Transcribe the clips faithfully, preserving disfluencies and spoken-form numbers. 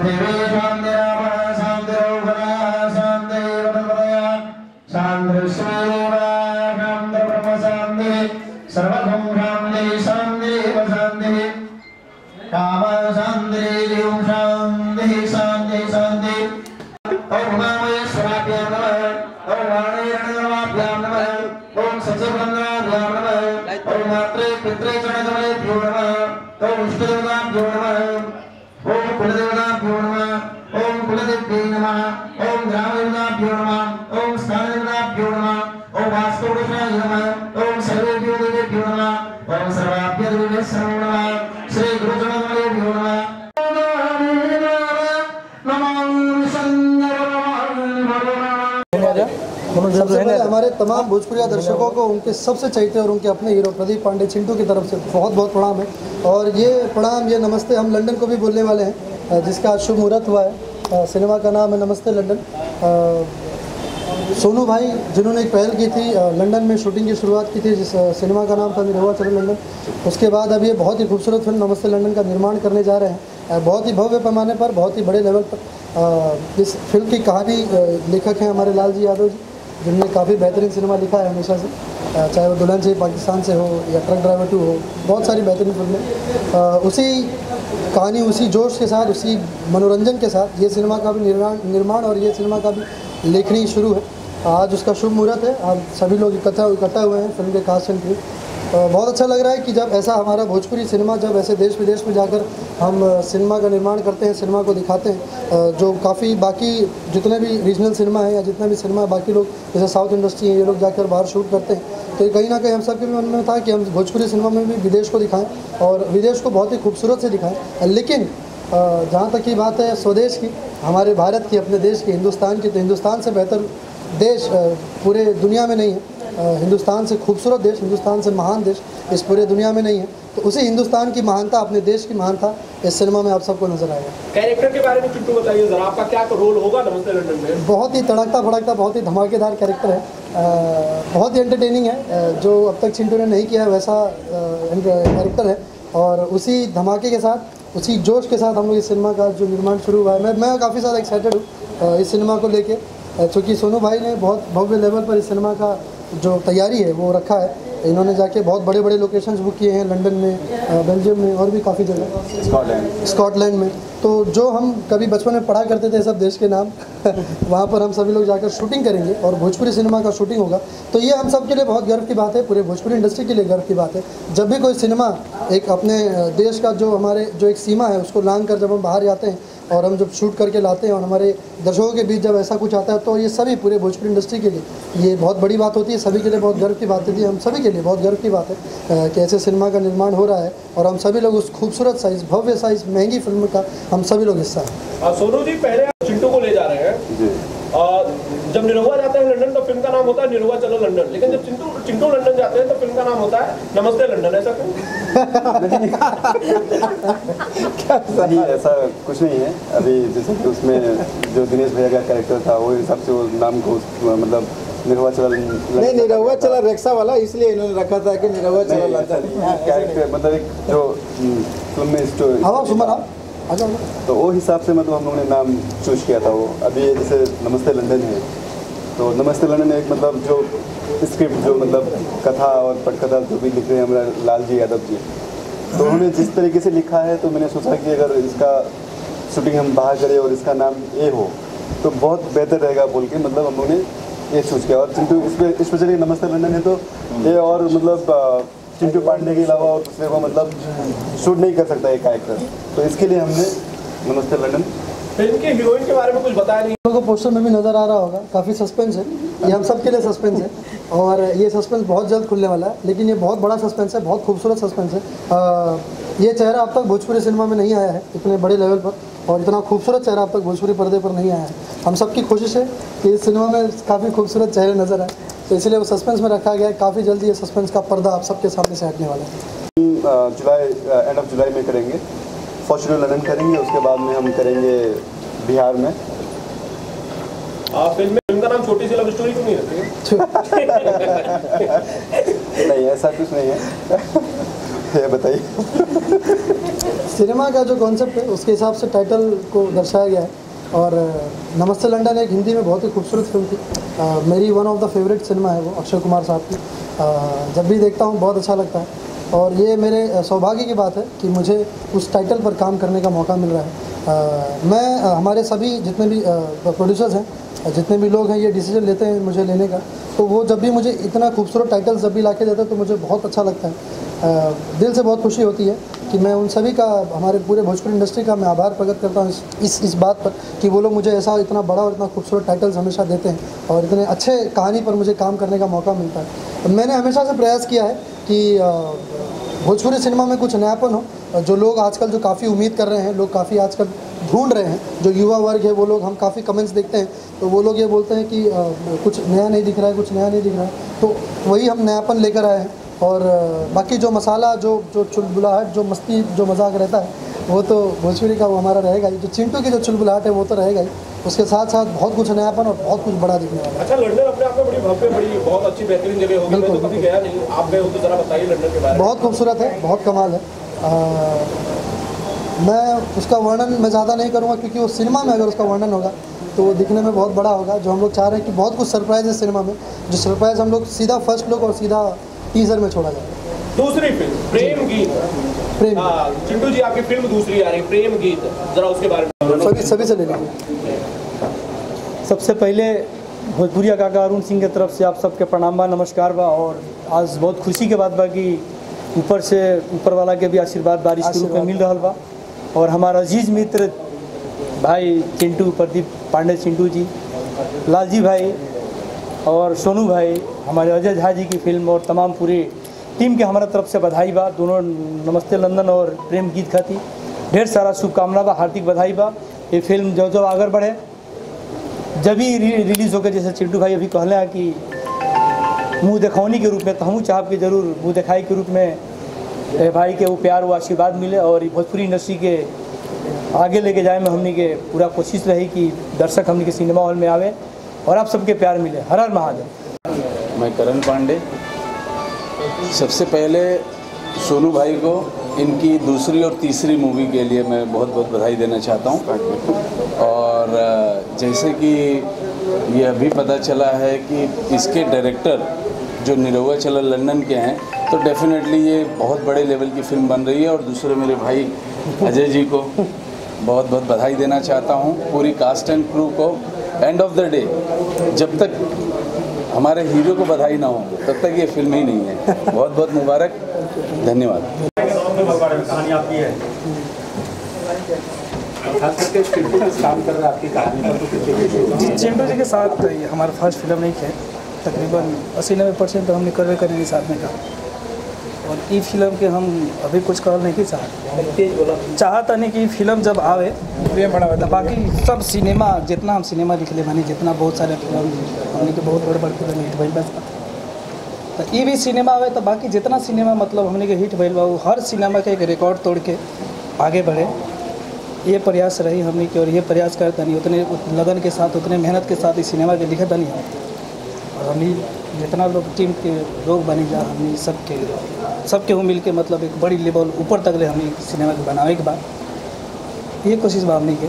सबसे पहले हमारे तमाम भोजपुरी दर्शकों को उनके सबसे चहेते और उनके अपने हीरो प्रदीप पांडे चिंटू की तरफ से बहुत बहुत प्रणाम है। और ये प्रणाम, ये नमस्ते हम लंदन को भी बोलने वाले हैं, जिसका आज शुभ मुहूर्त हुआ है। सिनेमा का नाम है नमस्ते लंदन। सोनू भाई जिन्होंने एक पहल की थी, लंदन में शूटिंग की शुरुआत की थी, जिस सिनेमा का नाम था निरहुआ चलो लंदन। उसके बाद अब ये बहुत ही खूबसूरत फिल्म नमस्ते लंदन का निर्माण करने जा रहे हैं, बहुत ही भव्य पैमाने पर, बहुत ही बड़े लेवल पर। इस फिल्म की कहानी लेखक हैं हमारे लाल जी यादव जी, जिनने काफ़ी बेहतरीन सिनेमा लिखा है हमेशा से, चाहे वो दुल्हन से पाकिस्तान से हो या ट्रक ड्राइवर टू हो, बहुत सारी बेहतरीन फिल्में। उसी कहानी, उसी जोश के साथ, उसी मनोरंजन के साथ ये सिनेमा का भी निर्माण निर्माण और ये सिनेमा का भी लेखनी शुरू है। आज उसका शुभ मुहूर्त है, आज सभी लोग इकट्ठा इकट्ठा हुए हैं फिल्म के कास्ट एंड क्रू। बहुत अच्छा लग रहा है कि जब ऐसा हमारा भोजपुरी सिनेमा जब ऐसे देश विदेश में जाकर हम सिनेमा का निर्माण करते हैं, सिनेमा को दिखाते हैं, जो काफ़ी बाकी जितने भी रीजनल सिनेमा है या जितना भी सिनेमा बाकी लोग जैसे साउथ इंडस्ट्री है, ये लोग जाकर बाहर शूट करते हैं, तो कहीं ना कहीं हम सबके भी मन में था कि हम भोजपुरी सिनेमा में भी विदेश को दिखाएं और विदेश को बहुत ही खूबसूरत से दिखाएं। लेकिन जहाँ तक की बात है स्वदेश की, हमारे भारत की, अपने देश की, हिंदुस्तान की, तो हिंदुस्तान से बेहतर देश पूरे दुनिया में नहीं है। हिंदुस्तान से खूबसूरत देश, हिंदुस्तान से महान देश इस पूरे दुनिया में नहीं है। तो उसी हिंदुस्तान की महानता, अपने देश की महानता इस सिनेमा में आप सबको नजर आएगा। कैरेक्टर के बारे में चिंटू बताइए जरा, आपका क्या रोल होगा नमस्ते लंदन में? बहुत ही तड़कता भड़कता, बहुत ही धमाकेदार कैरेक्टर है, आ, बहुत ही एंटरटेनिंग है, जो अब तक चिंटू ने नहीं किया है वैसा कैरेक्टर है। और उसी धमाके के साथ, उसी जोश के साथ हम लोग इस सिनेमा का जो निर्माण शुरू हुआ है, मैं मैं काफ़ी ज़्यादा एक्साइटेड हूँ इस सिनेमा को लेके, क्योंकि सोनू भाई ने बहुत भव्य लेवल पर इस सिनेमा का जो तैयारी है वो रखा है। इन्होंने जाके बहुत बड़े बड़े लोकेशंस बुक किए हैं, लंदन में, बेल्जियम में और भी काफ़ी जगह, स्कॉटलैंड स्कॉटलैंड में। तो जो हम कभी बचपन में पढ़ा करते थे सब देश के नाम वहाँ पर हम सभी लोग जाकर शूटिंग करेंगे और भोजपुरी सिनेमा का शूटिंग होगा। तो ये हम सब के लिए बहुत गर्व की बात है, पूरे भोजपुरी इंडस्ट्री के लिए गर्व की बात है। जब भी कोई सिनेमा एक अपने देश का जो हमारे जो एक सीमा है उसको लांघ कर जब हम बाहर जाते हैं और हम जब शूट करके लाते हैं और हमारे दर्शकों के बीच जब ऐसा कुछ आता है, तो ये सभी पूरे भोजपुरी इंडस्ट्री के लिए ये बहुत बड़ी बात होती है, सभी के लिए बहुत गर्व की बात होती है। हम सभी के लिए बहुत गर्व की बात है कि ऐसे सिनेमा का निर्माण हो रहा है और हम सभी लोग उस खूबसूरत साइज, भव्य साइज, महंगी फिल्म का हम सभी लोग हिस्सा हैं। सोनू जी, पहले आप चिंटू को ले जा रहे हैं जी। आ, जब निरहुआ जाते हैं लंदन तो फिल्म का नाम होता है निरहुआ चलो लंदन, लेकिन जब चिंटू चिंटू लंदन जाते हैं तो फिल्म का नाम होता है नमस्ते लंदन, ऐसा क्यों? नहीं, ऐसा कुछ नहीं है। अभी जैसे कि उसमें जो दिनेश भैया का कैरेक्टर था वो हिसाब से वो नाम को मतलब निरहुआ चला नहीं, निरहुआ चला रिक्शा वाला, इसलिए इन्होंने रखा था कि निरहुआ चला लंदन कैरेक्टर, मतलब एक जो फिल्म में स्टोरी, तो वो हिसाब से मतलब हम लोगों ने नाम चूज किया था। वो अभी जैसे नमस्ते लंदन है, तो नमस्ते लंदन एक मतलब जो स्क्रिप्ट, जो मतलब कथा और पटकथा जो भी लिख रहे हैं हमारा लाल जी यादव जी, तो उन्होंने जिस तरीके से लिखा है, तो मैंने सोचा कि अगर इसका शूटिंग हम बाहर करें और इसका नाम ये हो तो बहुत बेहतर रहेगा बोल के मतलब हम लोगों ने ये चूज किया। और चिंटू इसमें स्पेशली नमस्ते लंदन है, तो ये और मतलब चिंटू पांडे के अलावा और दूसरे को मतलब शूट नहीं कर सकता ये कैरेक्टर, तो इसके लिए हमने नमस्ते लंदन। फिल्म के हीरोइन के बारे में कुछ बताया नहीं? लोगों को पोस्टर में भी नज़र आ रहा होगा, काफ़ी सस्पेंस है, ये हम सब के लिए सस्पेंस है और ये सस्पेंस बहुत जल्द खुलने वाला है। लेकिन ये बहुत बड़ा सस्पेंस है, बहुत खूबसूरत सस्पेंस है। आ, ये चेहरा अब तक भोजपुरी सिनेमा में नहीं आया है इतने बड़े लेवल पर, और इतना खूबसूरत चेहरा अब तक भोजपुरी पर्दे पर नहीं आया है। हम सब की कोशिश है कि इस सिनेमा में काफ़ी खूबसूरत चेहरे नज़र आए, तो इसलिए वो सस्पेंस में रखा गया है। काफ़ी जल्दी ये सस्पेंस का पर्दा आप सबके सामने से हटने वाला है। जुलाई, एंड ऑफ जुलाई में करेंगे, फर्स्ट शेड्यूल लंदन करेंगे, उसके बाद में हम करेंगे बिहार में। आप फिल्म में फिल्म का नाम छोटी सी लव स्टोरी क्यों नहीं रखते? नहीं, ऐसा कुछ नहीं है। ये बताइए। सिनेमा का जो कॉन्सेप्ट है उसके हिसाब से टाइटल को दर्शाया गया है। और नमस्ते लंदन एक हिंदी में बहुत ही खूबसूरत फिल्म थी। आ, मेरी one of the favourite cinema है वो, अक्षय कुमार साहब की। आ, जब भी देखता हूँ बहुत अच्छा लगता है और ये मेरे सौभाग्य की बात है कि मुझे उस टाइटल पर काम करने का मौका मिल रहा है। आ, मैं आ, हमारे सभी जितने भी प्रोड्यूसर्स हैं, जितने भी लोग हैं, ये डिसीजन लेते हैं मुझे लेने का, तो वो जब भी मुझे इतना खूबसूरत टाइटल जब भी ला के देते हैं तो मुझे बहुत अच्छा लगता है। आ, दिल से बहुत खुशी होती है कि मैं उन सभी का, हमारे पूरे भोजपुरी इंडस्ट्री का मैं आभार प्रकट करता हूँ इस इस इस बात पर कि वो लोग मुझे ऐसा इतना बड़ा और इतना खूबसूरत टाइटल्स हमेशा देते हैं और इतने अच्छे कहानी पर मुझे काम करने का मौका मिलता है। मैंने हमेशा से प्रयास किया है कि भोजपुरी सिनेमा में कुछ नयापन हो। जो लोग आजकल जो काफ़ी उम्मीद कर रहे हैं, लोग काफ़ी आजकल ढूंढ रहे हैं, जो युवा वर्ग है वो लोग, हम काफ़ी कमेंट्स देखते हैं तो वो लोग ये बोलते हैं कि आ, कुछ नया नहीं दिख रहा है, कुछ नया नहीं दिख रहा है, तो वही हम नयापन लेकर आए हैं। और बाकी जो मसाला, जो जो चुलबुलाहट, जो मस्ती, जो मजाक रहता है वो तो भोजपुरी का वो हमारा रहेगा ही। जो चिंटू की जो चुलबुलाहट है वो तो रहेगा ही, उसके साथ साथ बहुत कुछ नयापन और बहुत कुछ बड़ा दिखने वाला है। अच्छा, लंदन अपने आप में बड़ी भव्य, बड़ी बहुत अच्छी बेहतरीन जगह होगी। मैं तो कभी गया नहीं, आप गए हो तो जरा बताइए लंदन के बारे में। बहुत खूबसूरत है, बहुत कमाल है। आ, मैं उसका वर्णन मैं ज़्यादा नहीं करूँगा क्योंकि वो सिनेमा में अगर उसका वर्णन होगा तो वो दिखने में बहुत बड़ा होगा। जो हम लोग चाह रहे हैं कि बहुत कुछ सरप्राइज है सिनेमा में, जो सरप्राइज हम लोग सीधा फर्स्ट लुक और सीधा टीजर में छोड़ा जाए। दूसरी फिल्म प्रेम गीत, प्रेम हाँ, चिंटू जी आपकी फिल्म दूसरी आ रही प्रेम गीत, जरा उसके बारे में सभी सभी से ले लीजिए। सबसे पहले भोजपुरिया काका अरुण सिंह की तरफ से आप सबके प्रणाम बा, नमस्कार बा। और आज बहुत खुशी के बात बा कि ऊपर से ऊपर वाला के भी आशीर्वाद बारिश के रूप में मिल रहा बा। और हमारा अजीज मित्र भाई चिंटू, प्रदीप पांडे चिंटू जी, लालजी भाई और सोनू भाई, हमारे अजय झा जी की फिल्म और तमाम पूरी टीम के हमारा तरफ से बधाई बा। दोनों नमस्ते लंदन और प्रेम गीत खाती ढेर सारा शुभकामना बा, हार्दिक बधाई बा। ये फिल्म जो जो आगे बढ़े, जब ही रिलीज़ होकर, जैसे चिंटू भाई अभी कहले हैं कि मुँह दिखौनी के रूप में, तो हम चाहब कि जरूर मुँह दिखाई के रूप में भाई के वो प्यार, वो आशीर्वाद मिले और भोजपुरी इंडस्ट्री के आगे लेके जाए में हमने के पूरा कोशिश रही कि दर्शक हमने के सिनेमा हॉल में आवे और आप सबके प्यार मिले। हर हर महादेव। मैं करण पांडे, सबसे पहले सोनू भाई को इनकी दूसरी और तीसरी मूवी के लिए मैं बहुत बहुत बधाई देना चाहता हूँ। और जैसे कि ये अभी पता चला है कि इसके डायरेक्टर जो निरहुआ चला लंदन के हैं, तो डेफिनेटली ये बहुत बड़े लेवल की फिल्म बन रही है। और दूसरे मेरे भाई अजय जी को बहुत बहुत बधाई देना चाहता हूँ, पूरी कास्ट एंड क्रू को। एंड ऑफ द डे जब तक हमारे हीरो को बधाई ना हो तब तक ये फिल्म ही नहीं है। बहुत बहुत मुबारक, धन्यवाद। कहानी आपकी है, खास करके चिंटू के काम कर रहे हैं आपकी कहानी पर, तो जी चिंटू जी के साथ ये हमारा फर्स्ट फिल्म नहीं है, तकरीबन अस्सी नब्बे परसेंट तो हमने करवे करेंगे साथ में का। और ई फिल्म के हम अभी कुछ कर नहीं की चाहत चाहता नहीं कि फिल्म जब आवे तो बाकी सब सिनेमा, जितना हम सिनेमा लिख ले बने, जितना बहुत सारे फिल्म हमने के बहुत बड़े बड़े फिल्म हिट भइल बा, तो ये भी सिनेमा आवे तो बाकी जितना सिनेमा मतलब हमने के हिट भइल बा, वो हर सिनेमा के एक रिकॉर्ड तोड़ के आगे बढ़े, ये प्रयास रही हमने की। और ये प्रयास करता नहीं उतने लगन के साथ, उतने मेहनत के साथ इस सिनेमा के लिखा नहीं हम। और हमने जितना लोग टीम के लोग बने जा, हमने सबके सबके हो मिल के मतलब एक बड़ी लेवल ऊपर तक ले हमें सिनेमा के बनावे के बाद ये कोशिश बा हमने के।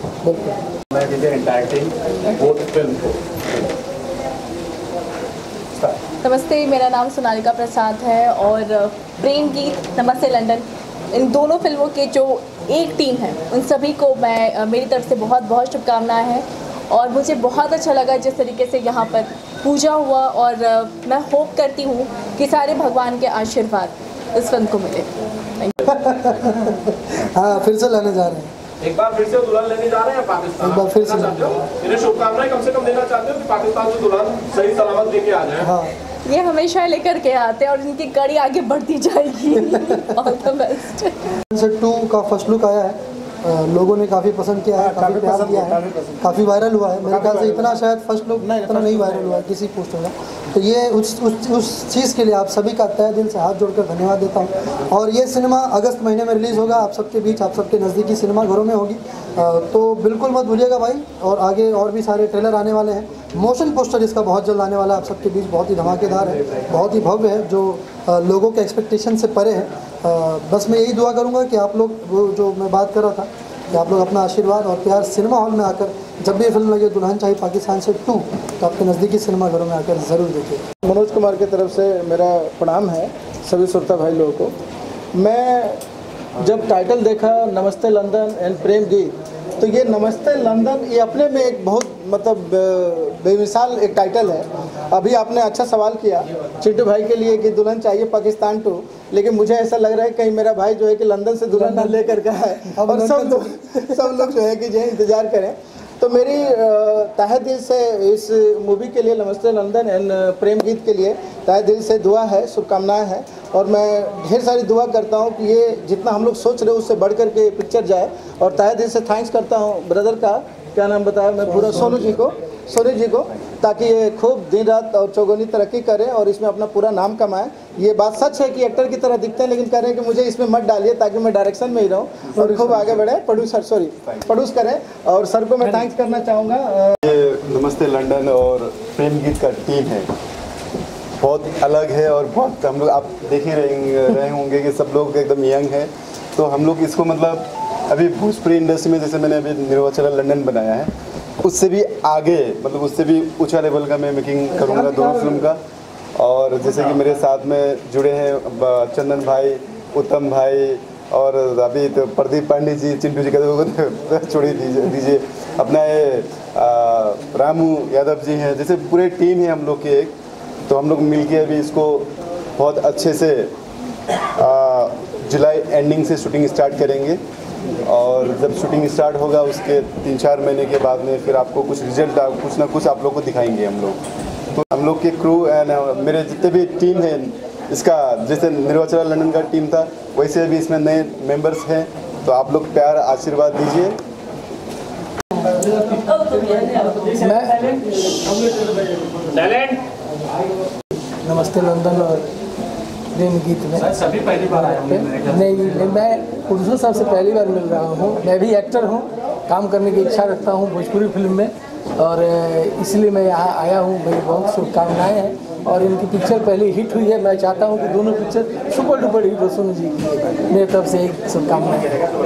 नमस्ते, मेरा नाम सोनालिका प्रसाद है और प्रेम गीत, नमस्ते लंदन, इन दोनों फिल्मों के जो एक टीम है उन सभी को मैं मेरी तरफ से बहुत बहुत शुभकामनाएं हैं। और मुझे बहुत अच्छा लगा जिस तरीके से यहाँ पर पूजा हुआ और मैं होप करती हूँ कि सारे भगवान के आशीर्वाद इस फिल्म को मिले। हाँ, फिर से लाने जा रहे हैं, एक बार फिर से दुल्हन लेने जा रहे हैं पाकिस्तान। एक बार फिर से इन्हें शुभकामनाएं कम से कम देना चाहते हो कि पाकिस्तान से दुल्हन सही सलामत लेके आ जाए। हाँ, ये हमेशा लेकर के आते हैं और इनकी कड़ी आगे बढ़ती जाएगी। All the best. टू का फर्स्ट लुक आया है, लोगों ने काफ़ी पसंद किया है, काफ़ी प्यार दिया है, काफ़ी वायरल हुआ है। मेरे ख्याल से इतना शायद फर्स्ट लुक इतना नहीं वायरल हुआ है किसी पोस्टर का। तो ये उस उस उस चीज़ के लिए आप सभी का तहे दिल से हाथ जोड़कर धन्यवाद देता हूँ। और ये सिनेमा अगस्त महीने में रिलीज़ होगा, आप सबके बीच, आप सबके नज़दीकी सिनेमा घरों में होगी, तो बिल्कुल मत भूलिएगा भाई। और आगे और भी सारे ट्रेलर आने वाले हैं, मोशन पोस्टर इसका बहुत जल्द आने वाला है आप सबके बीच, बहुत ही धमाकेदार है, बहुत ही भव्य है, जो लोगों के एक्सपेक्टेशन से परे है। बस मैं यही दुआ करूँगा कि आप लोग, वो जो मैं बात कर रहा था कि आप लोग अपना आशीर्वाद और प्यार सिनेमा हॉल में आकर, जब भी ये फिल्म लगे दुल्हन चाहिए पाकिस्तान से टू, तो आपके नज़दीकी सिनेमा घरों में आकर ज़रूर देखिए। मनोज कुमार की तरफ से मेरा प्रणाम है सभी श्रोता भाई लोगों को। मैं जब टाइटल देखा नमस्ते लंदन एंड प्रेम गीत, तो ये नमस्ते लंदन ये अपने में एक बहुत मतलब बेमिसाल एक टाइटल है। अभी आपने अच्छा सवाल किया चिंटू भाई के लिए कि दुल्हन चाहिए पाकिस्तान टू, लेकिन मुझे ऐसा लग रहा है कहीं मेरा भाई जो है कि लंदन से दुल्हन ना लेकर के है और सब लोग सब लोग जो है कि जो है इंतज़ार करें। तो मेरी तहे दिल से इस मूवी के लिए नमस्ते लंदन एंड प्रेम गीत के लिए तहे दिल से दुआ है, शुभकामनाएं हैं। और मैं ढेर सारी दुआ करता हूं कि ये जितना हम लोग सोच रहे हैं उससे बढ़ कर के पिक्चर जाए। और तहे दिल से थैंक्स करता हूं ब्रदर का, क्या नाम बताया मैं पूरा, सोनू जी को सोनू जी को ताकि ये खूब दिन रात और चौगुनी तरक्की करें और इसमें अपना पूरा नाम कमाएं। ये बात सच है कि एक्टर की तरह दिखते हैं, लेकिन कह रहे हैं कि मुझे इसमें मत डालिए ताकि मैं डायरेक्शन में ही रहूं और खूब आगे बढ़े, प्रोड्यूसर सॉरी प्रोड्यूस करें। और सर को मैं थैंक्स करना चाहूँगा। ये नमस्ते लंदन और प्रेम गीत का टीम है, बहुत अलग है और बहुत हम लोग आप देख ही रहे रहे होंगे कि सब लोग एकदम यंग है। तो हम लोग इसको मतलब अभी भोजपुरी इंडस्ट्री में जैसे मैंने अभी निर्वा चला लंदन बनाया है, उससे भी आगे मतलब उससे भी ऊंचा लेवल का मैं मेकिंग करूँगा दोनों फिल्म का। और जैसे कि मेरे साथ में जुड़े हैं चंदन भाई, उत्तम भाई और अभी तो प्रदीप पांडे जी, चिंटू जी का छोड़ दीजिए दीजिए अपना ये रामू यादव जी हैं, जैसे पूरे टीम है हम लोग की एक। तो हम लोग मिलके अभी इसको बहुत अच्छे से जुलाई एंडिंग से शूटिंग स्टार्ट करेंगे और जब शूटिंग स्टार्ट होगा उसके तीन चार महीने के बाद में फिर आपको कुछ रिजल्ट कुछ ना कुछ आप लोग को दिखाएंगे हम लोग। तो हम लोग के क्रू एंड मेरे जितने भी टीम हैं इसका, जैसे निर्वाचन लंदन का टीम था वैसे अभी इसमें नए मेंबर्स हैं, तो आप लोग प्यार आशीर्वाद दीजिए। नमस्ते लंदन और प्रेम गीत में सभी पहली बार आया हूँ। नहीं नहीं, मैं प्रोड्यूसर साहब से पहली बार मिल रहा हूँ। मैं भी एक्टर हूँ, काम करने की इच्छा रखता हूँ भोजपुरी फिल्म में, और इसलिए मैं यहाँ आया हूँ। मेरी बहुत शुभकामनाएं हैं और इनकी पिक्चर पहले हिट हुई है। मैं चाहता हूँ कि दोनों पिक्चर सुपर डुपर हिट हो। सोनू जी की मेरी तरफ से एक शुभकामनाएं।